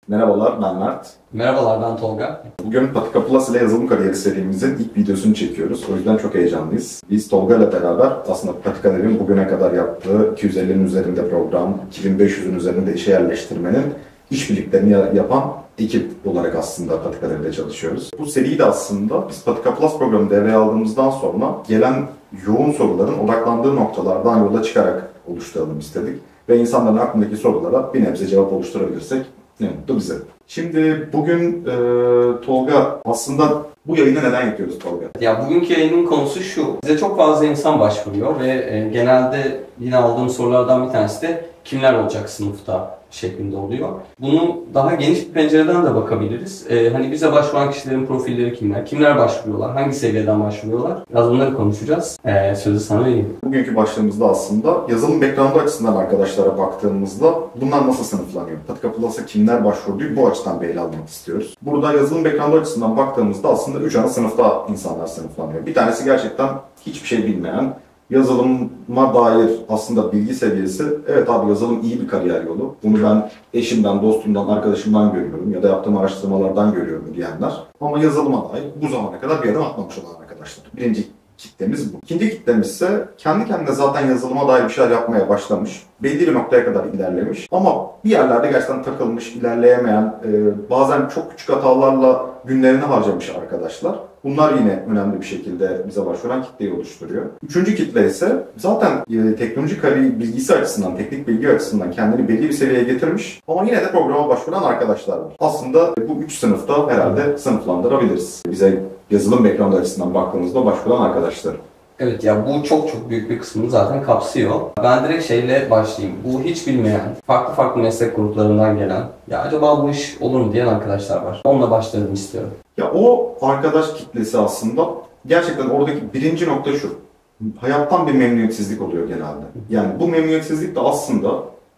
Merhabalar, ben Mert. Merhabalar, ben Tolga. Bugün Patika Plus ile yazılım kariyeri serimizin ilk videosunu çekiyoruz. O yüzden çok heyecanlıyız. Biz Tolga ile beraber aslında Patika'nın bugüne kadar yaptığı 250'nin üzerinde program, 2500'ün üzerinde işe yerleştirmenin işbirliklerini yapan ekip olarak aslında Patika'da çalışıyoruz. Bu seriyi de aslında biz Patika Plus programı devreye aldığımızdan sonra gelen yoğun soruların odaklandığı noktalardan yola çıkarak oluşturalım istedik. Ve insanların aklındaki sorulara bir nebze cevap oluşturabilirsek ne mutlu bize. Şimdi bugün Tolga, aslında bu yayını neden yapıyoruz Tolga? Ya bugünkü yayının konusu şu. Bize çok fazla insan başvuruyor ve genelde yine aldığım sorulardan bir tanesi de kimler olacak sınıfta şeklinde oluyor. Bunu daha geniş bir pencereden de bakabiliriz. Hani bize başvuran kişilerin profilleri kimler? Kimler başvuruyorlar? Hangi seviyeden başvuruyorlar? Biraz bunları konuşacağız. Sözü sana vereyim. Bugünkü başlığımızda aslında yazılım background'u açısından arkadaşlara baktığımızda bunlar nasıl sınıflanıyor? Patika Plus'a kimler başvurduğu bu açıdan bir ele almak istiyoruz. Burada yazılım background'u açısından baktığımızda aslında 3 ana sınıfta insanlar sınıflanıyor. Bir tanesi gerçekten hiçbir şey bilmeyen, yazılıma dair aslında bilgi seviyesi, evet abi yazılım iyi bir kariyer yolu. Bunu ben eşimden, dostumdan, arkadaşımdan görüyorum ya da yaptığım araştırmalardan görüyorum diyenler. Ama yazılıma dair bu zamana kadar bir adım atmamış olan arkadaşlar. Birinci kitlemiz bu. İkinci kitlemiz ise kendi kendine zaten yazılıma dair bir şeyler yapmaya başlamış. Belli bir noktaya kadar ilerlemiş. Ama bir yerlerde gerçekten takılmış, ilerleyemeyen, bazen çok küçük hatalarla günlerini harcamış arkadaşlar. Bunlar yine önemli bir şekilde bize başvuran kitleyi oluşturuyor. Üçüncü kitle ise zaten teknoloji bilgisi açısından, teknik bilgi açısından kendini belli bir seviyeye getirmiş ama yine de programa başvuran arkadaşlar var. Aslında bu üç sınıfta herhalde sınıflandırabiliriz. Bize yazılım background açısından baktığımızda başvuran arkadaşlar. Evet ya bu çok büyük bir kısmını zaten kapsıyor. Ben direkt şeyle başlayayım. Bu hiç bilmeyen, farklı meslek gruplarından gelen, ya acaba bu iş olur mu diyen arkadaşlar var. Onunla başlayalım istiyorum. Ya o arkadaş kitlesi aslında gerçekten oradaki birinci nokta şu. Hayattan bir memnuniyetsizlik oluyor genelde. Yani bu memnuniyetsizlik de aslında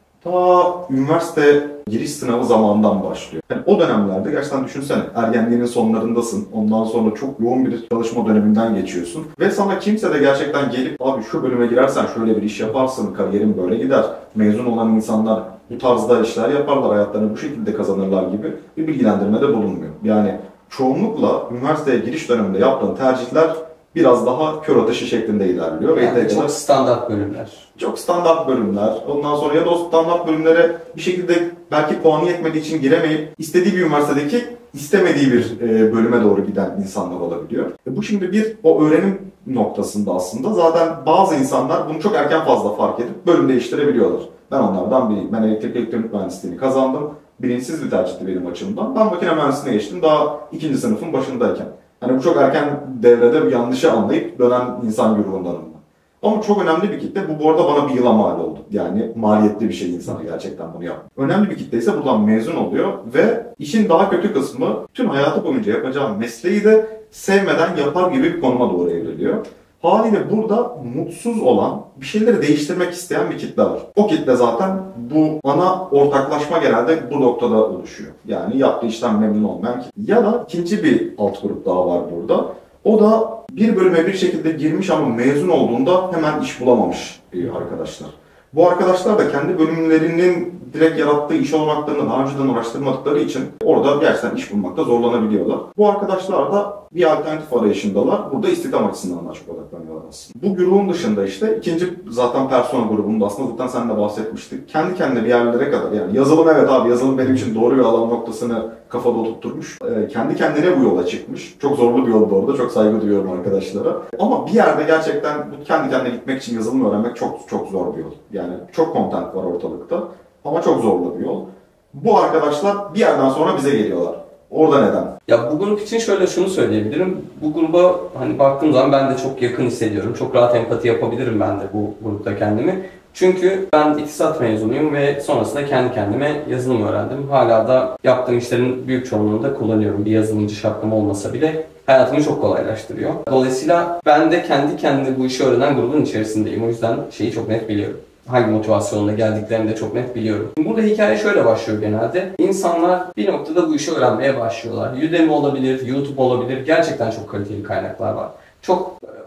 ta üniversite giriş sınavı zamanından başlıyor. Yani o dönemlerde gerçekten düşünsene, ergenliğinin sonlarındasın. Ondan sonra çok yoğun bir çalışma döneminden geçiyorsun. Ve sana kimse de gerçekten gelip abi şu bölüme girersen şöyle bir iş yaparsın, kariyerin böyle gider. Mezun olan insanlar bu tarzda işler yaparlar, hayatlarını bu şekilde kazanırlar gibi bir bilgilendirmede bulunmuyor. Yani çoğunlukla üniversiteye giriş döneminde yaptığın tercihler biraz daha kör atışı şeklinde ilerliyor. Yani çok standart bölümler. Çok standart bölümler. Ondan sonra ya da o standart bölümlere bir şekilde belki puanı yetmediği için giremeyip istediği bir üniversitedeki istemediği bir bölüme doğru giden insanlar olabiliyor. Bu şimdi o öğrenim noktasında aslında zaten bazı insanlar bunu çok erken fazla fark edip bölüm değiştirebiliyorlar. Ben onlardan biriyim. Ben elektrik elektronik mühendisliğini kazandım. Bilinçsiz bir tercihti benim açımdan. Ben makine mühendisliğine geçtim daha ikinci sınıfın başındayken. Hani bu çok erken devrede bir yanlışı anlayıp dönen insan grubundanım ben. Ama çok önemli bir kitle. Bu arada bana bir yıla mal oldu. Yani maliyetli bir şey insana gerçekten bunu yapmak. Önemli bir kitle ise buradan mezun oluyor ve işin daha kötü kısmı tüm hayatı boyunca yapacağı mesleği de sevmeden yapar gibi bir konuma doğru evriliyor. Haliyle burada mutsuz olan, bir şeyleri değiştirmek isteyen bir kitle var. O kitle zaten bu ana ortaklaşma genelde bu noktada oluşuyor. Yani yaptığı işten memnun olmayan kitle. Ya da ikinci bir alt grup daha var burada. O da bir bölüme bir şekilde girmiş ama mezun olduğunda hemen iş bulamamış arkadaşlar. Bu arkadaşlar da kendi bölümlerinin direkt yarattığı iş olmaklarını daha önceden araştırmadıkları için orada gerçekten iş bulmakta zorlanabiliyorlar. Bu arkadaşlar da bir alternatif arayışındalar. Burada istihdam açısından daha çok odaklanıyorlar aslında. Bu grubun dışında işte ikinci zaten persona grubunda aslında zaten sen de bahsetmiştik. Kendi kendine bir yerlere kadar yani yazılım evet abi yazılım benim için doğru bir alan noktasını kafada oturtmuş. Kendi kendine bu yola çıkmış. Çok zorlu bir yol bu arada. Çok saygı duyuyorum arkadaşlara. Ama bir yerde gerçekten bu kendi kendine gitmek için yazılım öğrenmek çok zor bir yol. Yani çok content var ortalıkta. Ama çok zorlu bir yol. Bu arkadaşlar bir yerden sonra bize geliyorlar. Orada neden? Ya bu grup için şöyle şunu söyleyebilirim. Bu gruba hani baktığım zaman ben de çok yakın hissediyorum. Çok rahat empati yapabilirim ben de bu grupta kendimi. Çünkü ben iktisat mezunuyum ve sonrasında kendi kendime yazılım öğrendim. Hala da yaptığım işlerin büyük çoğunluğunu da kullanıyorum. Bir yazılımcı şapkam olmasa bile hayatımı çok kolaylaştırıyor. Dolayısıyla ben de kendi kendine bu işi öğrenen grubun içerisindeyim. O yüzden şeyi çok net biliyorum. Hangi motivasyonla geldiklerini de çok net biliyorum. Burada hikaye şöyle başlıyor genelde. İnsanlar bir noktada bu işi öğrenmeye başlıyorlar. Udemy olabilir, YouTube olabilir. Gerçekten çok kaliteli kaynaklar var. Çok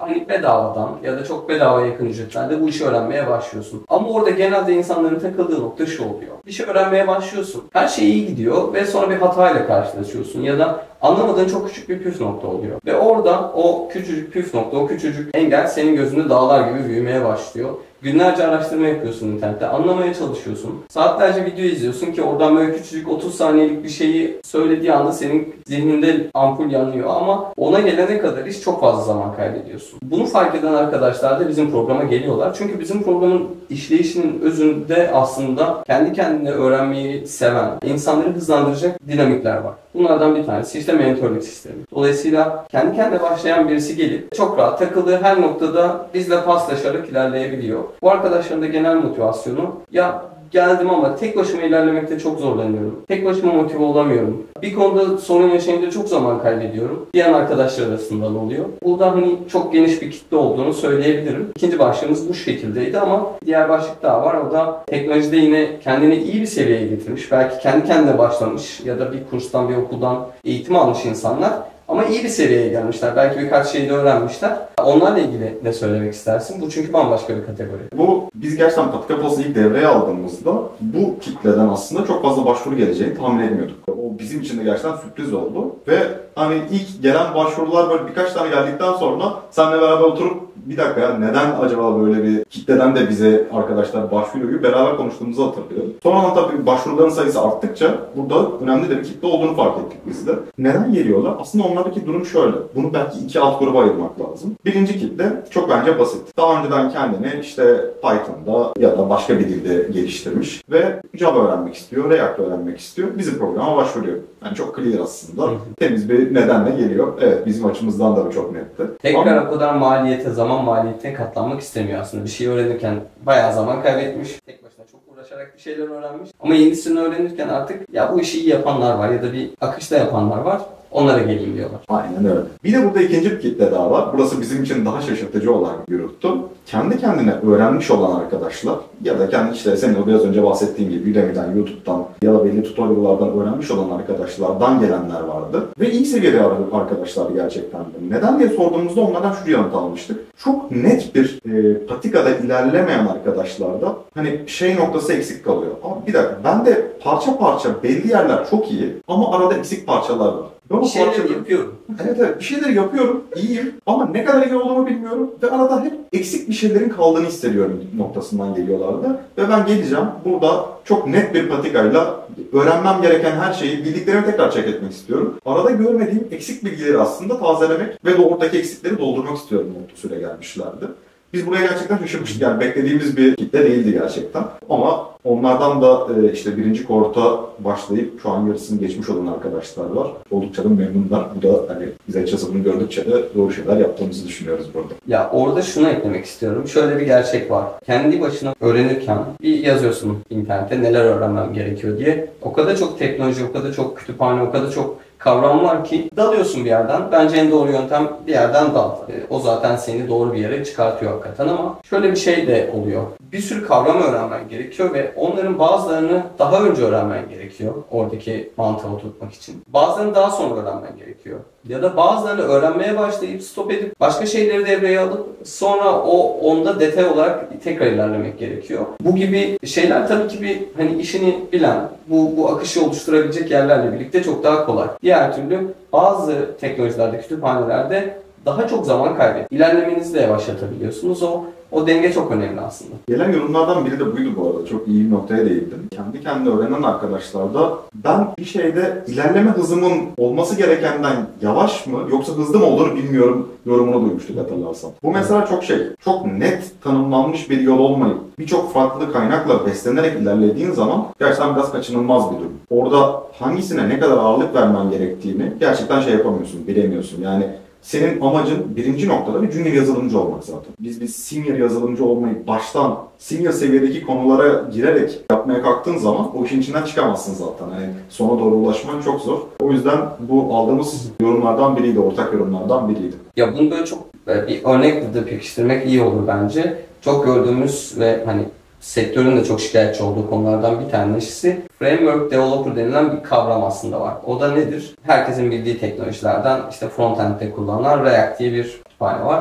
hani bedavadan ya da çok bedava yakın ücretlerle bu işi öğrenmeye başlıyorsun. Ama orada genelde insanların takıldığı nokta şu oluyor. Bir şey öğrenmeye başlıyorsun. Her şey iyi gidiyor ve sonra bir hatayla karşılaşıyorsun ya da anlamadığın çok küçük bir püf nokta oluyor. Ve orada o küçücük püf nokta, o küçücük engel senin gözünde dağlar gibi büyümeye başlıyor. Günlerce araştırma yapıyorsun internette, anlamaya çalışıyorsun. Saatlerce video izliyorsun ki oradan böyle küçücük 30 saniyelik bir şeyi söylediği anda senin zihninde ampul yanıyor ama ona gelene kadar iş çok fazla zaman kaybediyorsun. Bunu fark eden arkadaşlar da bizim programa geliyorlar. Çünkü bizim programın işleyişinin özünde aslında kendi kendine öğrenmeyi seven, insanları hızlandıracak dinamikler var. Bunlardan bir tanesi işte mentorluk sistemi. Dolayısıyla kendi kendine başlayan birisi gelip çok rahat takıldığı her noktada bizle paslaşarak ilerleyebiliyor. Bu arkadaşların da genel motivasyonu ya geldim ama tek başıma ilerlemekte çok zorlanıyorum. Tek başıma motive olamıyorum. Bir konuda sorun yaşayınca çok zaman kaybediyorum. Diğer arkadaşlar arasından oluyor. Burada hani çok geniş bir kitle olduğunu söyleyebilirim. İkinci başlığımız bu şekildeydi ama diğer başlık daha var. O da teknolojide yine kendini iyi bir seviyeye getirmiş. Belki kendi kendine başlamış ya da bir kurstan, bir okuldan eğitim almış insanlar. Ama iyi bir seviyeye gelmişler. Belki birkaç şeyi de öğrenmişler. Onlarla ilgili ne söylemek istersin? Bu çünkü bambaşka bir kategori. Bu biz gerçekten Patika Plus'ı ilk devreye aldığımızda bu kitleden aslında çok fazla başvuru geleceğini tahmin etmiyorduk. O bizim için de gerçekten sürpriz oldu. Ve hani ilk gelen başvurular böyle birkaç tane geldikten sonra seninle beraber oturup bir dakika ya neden acaba böyle bir kitleden de bize arkadaşlar başvuruyor gibi beraber konuştuğumuzu hatırlıyorum. Sonra tabii başvuruların sayısı arttıkça burada önemli de bir kitle olduğunu fark ettik biz de. Neden geliyorlar? Aslında onlardaki durum şöyle. Bunu belki iki alt gruba ayırmak lazım. Birinci kitle çok bence basit. Daha önceden kendini işte Python'da ya da başka bir dilde geliştirmiş ve Java öğrenmek istiyor, React öğrenmek istiyor. Bizim programa başvuruyor. Yani çok clear aslında. Temiz bir nedenle geliyor. Evet bizim açımızdan da bu çok netti. Tekrar o kadar maliyete, zaman maliyetine katlanmak istemiyor aslında. Bir şey öğrenirken bayağı zaman kaybetmiş. Tek başına çok uğraşarak bir şeyler öğrenmiş. Ama yenisini öğrenirken artık ya bu işi iyi yapanlar var ya da bir akışta yapanlar var. Onlara geleyim diyorlar. Aynen öyle. Bir de burada ikinci bir kitle daha var. Burası bizim için daha şaşırtıcı olan bir gruptu. Kendi kendine öğrenmiş olan arkadaşlar ya da kendi işte senin o biraz önce bahsettiğin gibi Udemy'den, YouTube'dan ya da belli tutorial'lardan öğrenmiş olan arkadaşlardan gelenler vardı. Ve iyi seviyede arkadaşlar gerçekten de. Neden diye sorduğumuzda onlardan şu yanıt almıştık. Çok net bir patikada ilerlemeyen arkadaşlarda hani şey noktası eksik kalıyor. Ama bir dakika ben de parça parça belli yerler çok iyi ama arada eksik parçalar var. Bir şeyler yapıyorum. Evet bir şeyleri yapıyorum, iyiyim ama ne kadar iyi olduğumu bilmiyorum ve arada hep eksik bir şeylerin kaldığını hissediyorum noktasından geliyorlardı. Ve ben geleceğim burada çok net bir patikayla öğrenmem gereken her şeyi bildiklerimi tekrar check etmek istiyorum. Arada görmediğim eksik bilgileri aslında tazelemek ve oradaki eksikleri doldurmak istiyorum noktasıyla gelmişlerdi. Biz buraya gerçekten şaşırmıştık. Yani beklediğimiz bir kitle değildi gerçekten. Ama onlardan da işte birinci kohorta başlayıp şu an yarısını geçmiş olan arkadaşlar var. Oldukça da memnunlar. Bu da hani biz açıkçası bunu gördükçe de doğru şeyler yaptığımızı düşünüyoruz burada. Ya orada şunu eklemek istiyorum. Şöyle bir gerçek var. Kendi başına öğrenirken bir yazıyorsun internette neler öğrenmem gerekiyor diye. O kadar çok teknoloji, o kadar çok kütüphane, o kadar çok kavram var ki dalıyorsun bir yerden. Bence en doğru yöntem bir yerden dal. O zaten seni doğru bir yere çıkartıyor hakikaten ama şöyle bir şey de oluyor. Bir sürü kavram öğrenmen gerekiyor ve onların bazılarını daha önce öğrenmen gerekiyor. Oradaki mantığı oturtmak için. Bazılarını daha sonra öğrenmen gerekiyor. Ya da bazılarını öğrenmeye başlayıp stop edip başka şeyleri devreye alıp sonra onda detay olarak tekrar ilerlemek gerekiyor. Bu gibi şeyler tabii ki bir hani işini bilen, bu akışı oluşturabilecek yerlerle birlikte çok daha kolay. Diğer türlü bazı teknolojilerde, kütüphanelerde daha çok zaman kaybedip ilerlemenizi de yavaşlatabiliyorsunuz. O denge çok önemli aslında. Gelen yorumlardan biri de buydu bu arada. Çok iyi bir noktaya değindin. Kendi kendine öğrenen arkadaşlarda ben bir şeyde ilerleme hızımın olması gerekenden yavaş mı yoksa hızlı mı olduğunu bilmiyorum yorumunu duymuştuk hatırlarsan. Bu mesela çok net tanımlanmış bir yol olmayıp birçok farklı kaynakla beslenerek ilerlediğin zaman gerçekten biraz kaçınılmaz bir durum. Orada hangisine ne kadar ağırlık vermen gerektiğini gerçekten yapamıyorsun, bilemiyorsun. Yani senin amacın birinci noktada bir junior yazılımcı olmak zaten. Biz senior yazılımcı olmayı baştan senior seviyedeki konulara girerek yapmaya kalktığın zaman o işin içinden çıkamazsın zaten. Yani sona doğru ulaşman çok zor. O yüzden bu aldığımız yorumlardan biriydi, ortak yorumlardan biriydi. Ya bunu böyle çok bir örnekle de pekiştirmek iyi olur bence. Çok gördüğümüz ve hani sektörün de çok şikayetçi olduğu konulardan bir tanesi Framework Developer denilen bir kavram aslında var. O da nedir? Herkesin bildiği teknolojilerden işte frontend'de kullanılan React diye bir kütüphane var.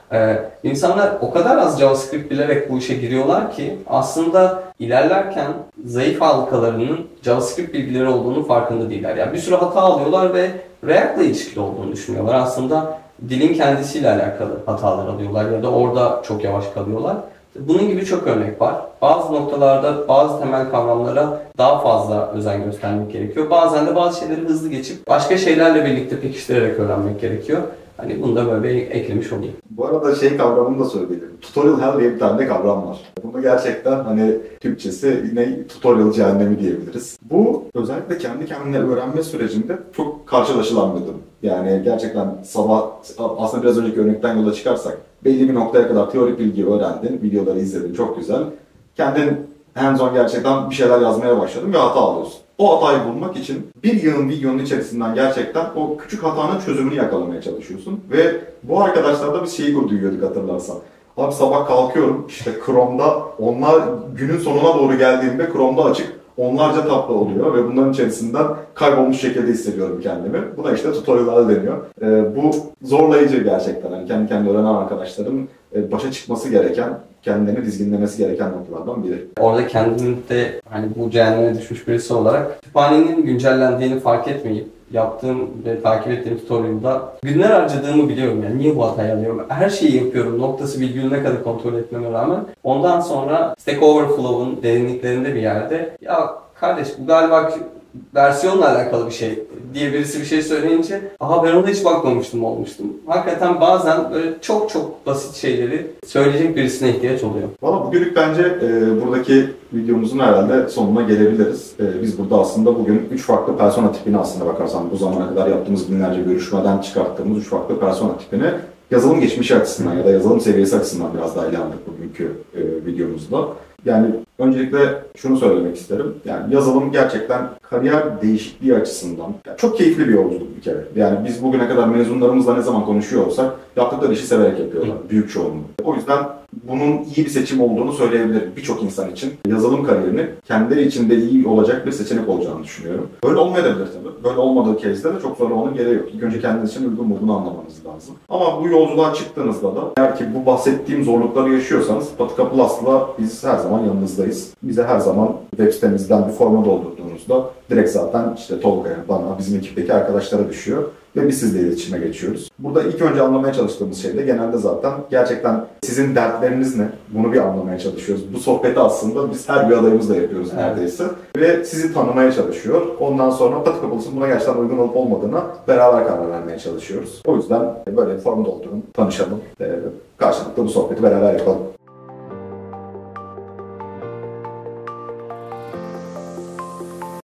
İnsanlar o kadar az JavaScript bilerek bu işe giriyorlar ki aslında ilerlerken zayıf halkalarının JavaScript bilgileri olduğunu farkında değiller. Yani bir sürü hata alıyorlar ve React'la ilişkili olduğunu düşünüyorlar. Aslında dilin kendisiyle alakalı hatalar alıyorlar ya da orada çok yavaş kalıyorlar. Bunun gibi çok örnek var. Bazı noktalarda bazı temel kavramlara daha fazla özen göstermek gerekiyor. Bazen de bazı şeyleri hızlı geçip başka şeylerle birlikte pekiştirerek öğrenmek gerekiyor. Hani bunu da böyle eklemiş olayım. Bu arada kavramını da söyleyelim. Tutorial hell diye bir tane de kavram var. Bunu gerçekten Türkçesi yine tutorial cehennemi diyebiliriz. Bu özellikle kendi kendine öğrenme sürecinde çok karşılaşılan bir durum. Yani gerçekten aslında biraz önceki örnekten yola çıkarsak belli bir noktaya kadar teorik bilgi öğrendin, videoları izledin, çok güzel. Kendin hands-on gerçekten bir şeyler yazmaya başladın ve hata alıyorsun. O hatayı bulmak için bir yığın videonun içerisinden gerçekten o küçük hatanın çözümünü yakalamaya çalışıyorsun. Ve bu arkadaşlarda biz duyuyorduk hatırlarsan. Abi sabah kalkıyorum Chrome'da günün sonuna doğru geldiğimde Chrome'da açık onlarca tablo oluyor ve bunların içerisinden kaybolmuş şekilde hissediyorum kendimi. Buna tutorial deniyor. Bu zorlayıcı gerçekten. Kendi kendine öğrenen arkadaşların başa çıkması gereken, kendilerini dizginlemesi gereken noktalardan biri. Orada kendini de bu cehenneme düşmüş birisi olarak kütüphanenin güncellendiğini fark etmeyip yaptığım ve takip ettiğim tutorial'da günler harcadığımı biliyorum. Yani niye bu hatayı alıyorum? Her şeyi yapıyorum. Noktası virgülüne kadar kontrol etmeme rağmen. Ondan sonra Stack Overflow'un derinliklerinde bir yerde ya kardeş bu galiba versiyonla alakalı bir şey diye birisi bir şey söyleyince ben ona hiç bakmamıştım olmuştum. Hakikaten bazen böyle çok çok basit şeyleri söyleyecek birisine ihtiyaç oluyor. Valla bugünlük bence buradaki videomuzun herhalde sonuna gelebiliriz. Biz burada aslında bugün 3 farklı persona tipini aslında bakarsan bu zamana kadar yaptığımız binlerce görüşmeden çıkarttığımız 3 farklı persona tipini yazılım geçmişi açısından ya da yazılım seviyesi açısından biraz daha ele aldık bugünkü videomuzda. Yani öncelikle şunu söylemek isterim. Yani yazılım gerçekten kariyer değişikliği açısından çok keyifli bir yolculuk bir kere. Yani biz bugüne kadar mezunlarımızla ne zaman konuşuyor olsak yaptıkları işi severek yapıyorlar. Büyük çoğunluğu. O yüzden bunun iyi bir seçim olduğunu söyleyebilirim birçok insan için. Yazılım kariyerini kendileri için de iyi olacak bir seçenek olacağını düşünüyorum. Böyle olmayabilir tabii. Böyle olmadığı case'de de çok zorlamanın gereği yok. İlk önce kendiniz için uygun mu bunu anlamanız lazım. Ama bu yolculuğa çıktığınızda da eğer ki bu bahsettiğim zorlukları yaşıyorsanız Patika Plus'la biz her zaman yanınızdayız. Bize her zaman web sitemizden bir forma doldurduğunuzda direkt zaten Tolga'ya, bana, bizim ekipteki arkadaşlara düşüyor. Ve biz sizle iletişime geçiyoruz. Burada ilk önce anlamaya çalıştığımız şey de genelde zaten gerçekten sizin dertleriniz ne? Bunu bir anlamaya çalışıyoruz. Bu sohbeti aslında biz her bir adayımızla yapıyoruz neredeyse. Ve sizi tanımaya çalışıyor. Ondan sonra Patika Plus'un buna gerçekten uygun olup olmadığına beraber karar vermeye çalışıyoruz. O yüzden böyle form doldurun, tanışalım. Karşılıklı bu sohbeti beraber yapalım.